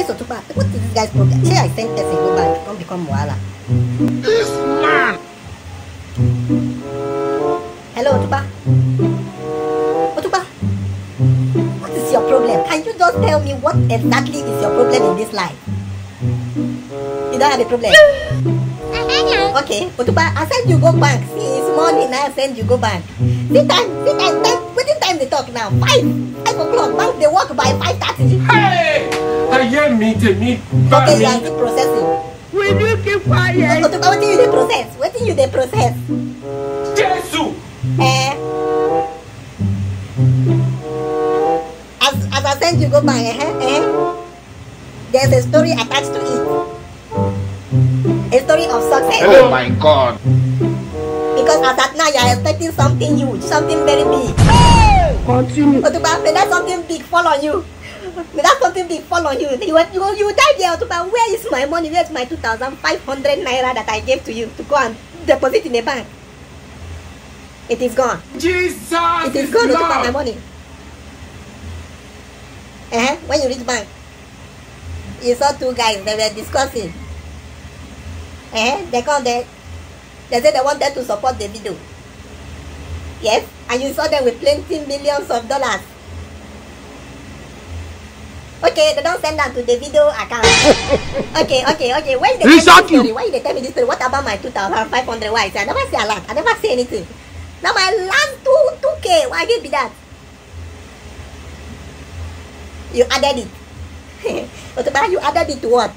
Yes, Otupa, what is this guy's problem? Say I sent person go back, don't become Wala. This man! Hello, Otupa. Otupa, what is your problem? Can you just tell me what exactly is your problem in this life? You don't have a problem? Okay, Otupa, I send you go bank. See, it's morning, I send you go bank. What time they talk now? 5 o'clock, bank they work by 5:30. Hey! I hear me. Okay, you are still processing. Will you keep quiet? Otupa, what do you process? What do you process? Jesus! As I send you go bank, there's a story attached to it. A story of success. Oh my God! Because as at now you are expecting something huge, something very big. Continue. Otupa, may that something big fall on you. May that something big fall on you. You die there, Otupa. Where is my money? Where is my 2,500 naira that I gave to you to go and deposit in a bank? It is gone. Jesus! It is gone, Otupa, my money. When you reach bank, you saw two guys, they were discussing. They come there. They said they wanted to support the video. Yes, and you saw them with plenty millions of dollars. Okay, they don't send that to the video account. Okay. Why they tell me this story? Why they tell me this story? What about my 2,500? Why? I never say a lot. I never say anything. Now my last 2K. Why did it be that? You added it. Otupa, you added it to what?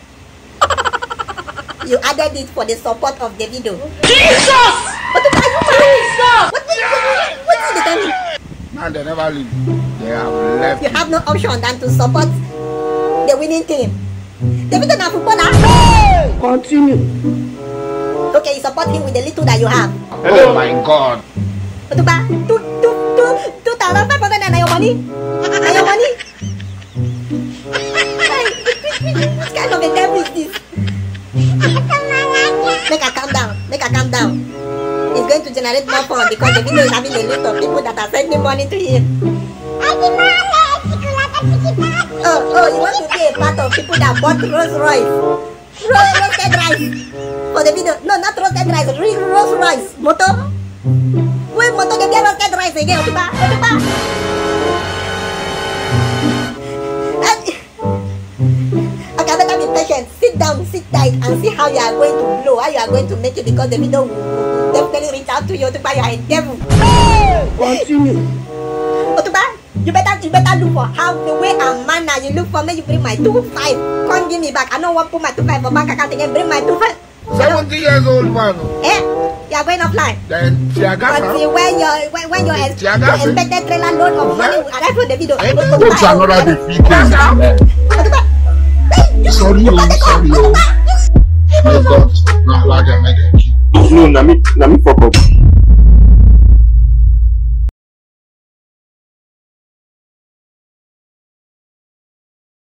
You added it for the support of the video. Jesus! Otupa, you Jesus! what did they tell me? Man, they never leave. They have left. You have no option than to support the winning team. The video now footballer. Continue. Okay, you support him with the little that you have. Oh my God! Otupa, 2,500 and your money? And your money? What kind of a devil is this? Make her calm down. It's going to generate more fun because the video is having a lot of people that are sending money to him. Oh, you want to be a part of people that bought Rolls Royce? Roasted rice for the video. No, not roasted rice, real Rolls Royce. Moto? Wait, Moto, they get roasted rice again. Otupa. Okay, better be patient. Sit down, sit tight, and see how you are going to blow, how you are going to make it, because the video will definitely reach out to you. Otupa, you are a devil. Continue. Otupa, you better look for how the way and manner you look for me. You bring my 2.5. Come give me back. I don't want to put my 2.5 for bank account again. Bring my 2.5. 70 years old man. You are going offline. Then Until when your expected trailer load of money will arrive for the video. What's another defeat? Sorry. My God, not like I made it. No, na me fuck up.